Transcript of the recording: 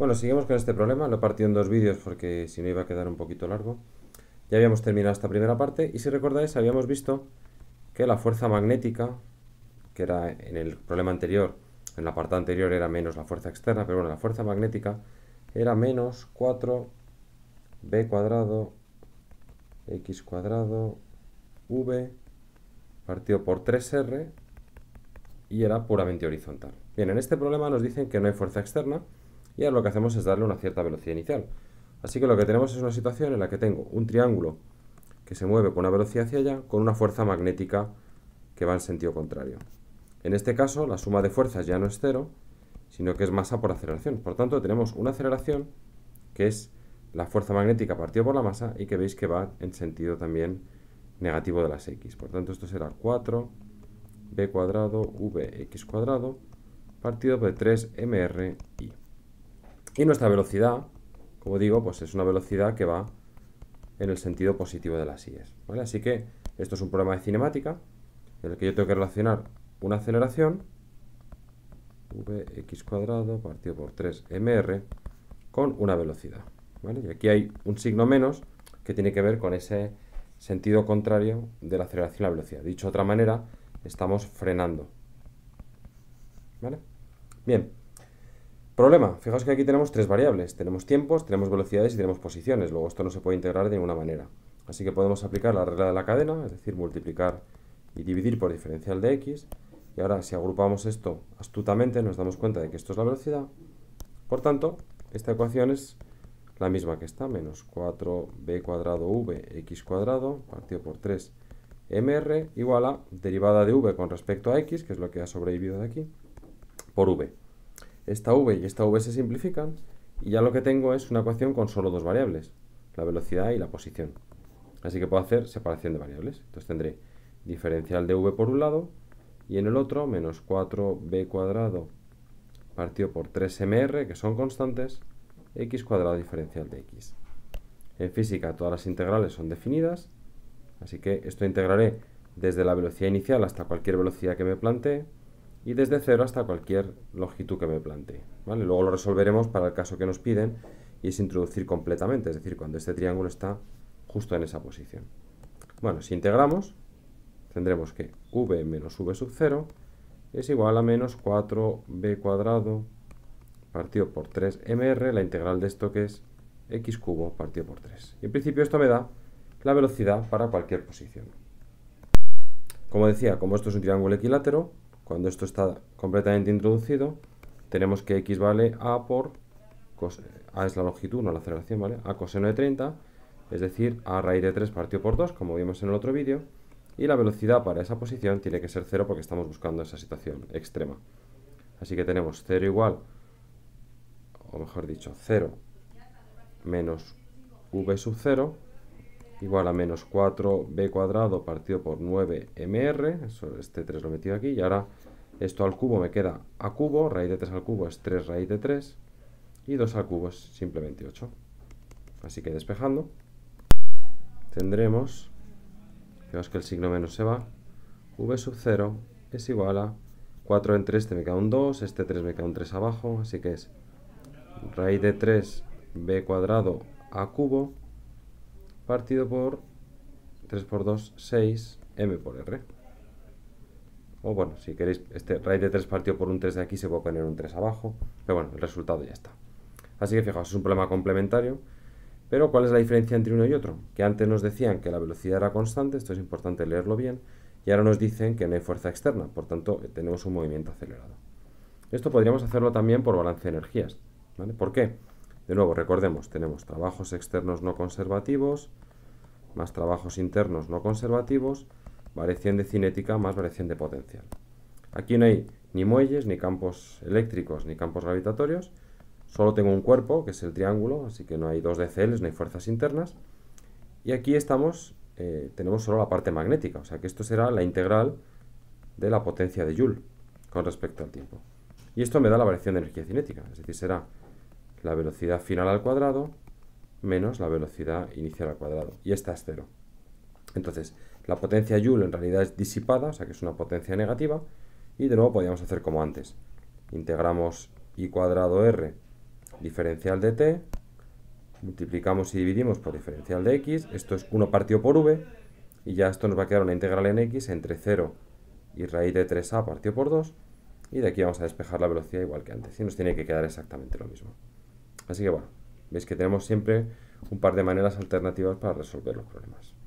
Bueno, seguimos con este problema, lo he partido en dos vídeos porque si no iba a quedar un poquito largo. Ya habíamos terminado esta primera parte y si recordáis habíamos visto que la fuerza magnética, que era en el problema anterior, en la apartado anterior era menos la fuerza externa, pero bueno, la fuerza magnética era menos 4b cuadrado x cuadrado v partido por 3r y era puramente horizontal. Bien, en este problema nos dicen que no hay fuerza externa y ahora lo que hacemos es darle una cierta velocidad inicial. Así que lo que tenemos es una situación en la que tengo un triángulo que se mueve con una velocidad hacia allá con una fuerza magnética que va en sentido contrario. En este caso, la suma de fuerzas ya no es cero, sino que es masa por aceleración. Por tanto, tenemos una aceleración que es la fuerza magnética partido por la masa y que veis que va en sentido también negativo de las x. Por tanto, esto será 4b cuadrado vx cuadrado partido por 3mr i. Y nuestra velocidad, como digo, pues es una velocidad que va en el sentido positivo de las i's, ¿vale? Así que esto es un problema de cinemática en el que yo tengo que relacionar una aceleración, vx cuadrado partido por 3mr, con una velocidad, ¿vale? Y aquí hay un signo menos que tiene que ver con ese sentido contrario de la aceleración a la velocidad. Dicho de otra manera, estamos frenando, ¿vale? Bien. Problema, fijaos que aquí tenemos tres variables, tenemos tiempos, tenemos velocidades y tenemos posiciones, luego esto no se puede integrar de ninguna manera. Así que podemos aplicar la regla de la cadena, es decir, multiplicar y dividir por diferencial de x, y ahora si agrupamos esto astutamente nos damos cuenta de que esto es la velocidad, por tanto, esta ecuación es la misma que esta, menos 4b cuadrado vx cuadrado partido por 3mr igual a derivada de v con respecto a x, que es lo que ha sobrevivido de aquí, por v. Esta v y esta v se simplifican y ya lo que tengo es una ecuación con solo dos variables, la velocidad y la posición. Así que puedo hacer separación de variables. Entonces tendré diferencial de v por un lado y en el otro menos 4b cuadrado partido por 3mr, que son constantes, x cuadrado diferencial de x. En física todas las integrales son definidas, así que esto integraré desde la velocidad inicial hasta cualquier velocidad que me plantee, y desde 0 hasta cualquier longitud que me plantee, ¿vale? Luego lo resolveremos para el caso que nos piden y es introducir completamente, es decir, cuando este triángulo está justo en esa posición. Bueno, si integramos, tendremos que v menos v sub 0 es igual a menos 4b cuadrado partido por 3mr, la integral de esto que es x cubo partido por 3. Y en principio esto me da la velocidad para cualquier posición. Como decía, como esto es un triángulo equilátero, cuando esto está completamente introducido, tenemos que x vale a por, a es la longitud, no la aceleración, ¿vale? A coseno de 30, es decir, a raíz de 3 partido por 2, como vimos en el otro vídeo, y la velocidad para esa posición tiene que ser 0 porque estamos buscando esa situación extrema. Así que tenemos 0 igual, o mejor dicho, 0 menos v sub 0 igual a menos 4b cuadrado partido por 9mr, eso, este 3 lo he metido aquí, y ahora esto al cubo me queda a cubo, raíz de 3 al cubo es 3 raíz de 3, y 2 al cubo es simplemente 8. Así que despejando, tendremos, fijaos que el signo menos se va, v sub 0 es igual a 4 entre este me queda un 2, este 3 me queda un 3 abajo, así que es raíz de 3b cuadrado a cubo partido por 3 por 2, 6, m por r. O bueno, si queréis, este raíz de 3 partido por un 3 de aquí se puede poner un 3 abajo, pero bueno, el resultado ya está. Así que fijaos, es un problema complementario, pero ¿cuál es la diferencia entre uno y otro? Que antes nos decían que la velocidad era constante, esto es importante leerlo bien, y ahora nos dicen que no hay fuerza externa, por tanto tenemos un movimiento acelerado. Esto podríamos hacerlo también por balance de energías, ¿vale? ¿Por qué? De nuevo, recordemos, tenemos trabajos externos no conservativos, más trabajos internos no conservativos, variación de cinética más variación de potencial. Aquí no hay ni muelles, ni campos eléctricos, ni campos gravitatorios, solo tengo un cuerpo, que es el triángulo, así que no hay 2 DCLs, no hay fuerzas internas, y aquí estamos, tenemos solo la parte magnética, o sea que esto será la integral de la potencia de Joule con respecto al tiempo. Y esto me da la variación de energía cinética, es decir, será la velocidad final al cuadrado menos la velocidad inicial al cuadrado. Y esta es 0. Entonces, la potencia Joule en realidad es disipada, o sea que es una potencia negativa. Y de nuevo podríamos hacer como antes. Integramos I cuadrado R diferencial de t, multiplicamos y dividimos por diferencial de x, esto es 1 partido por v, y ya esto nos va a quedar una integral en x entre 0 y raíz de 3a partido por 2, y de aquí vamos a despejar la velocidad igual que antes, y nos tiene que quedar exactamente lo mismo. Así que bueno, veis que tenemos siempre un par de maneras alternativas para resolver los problemas.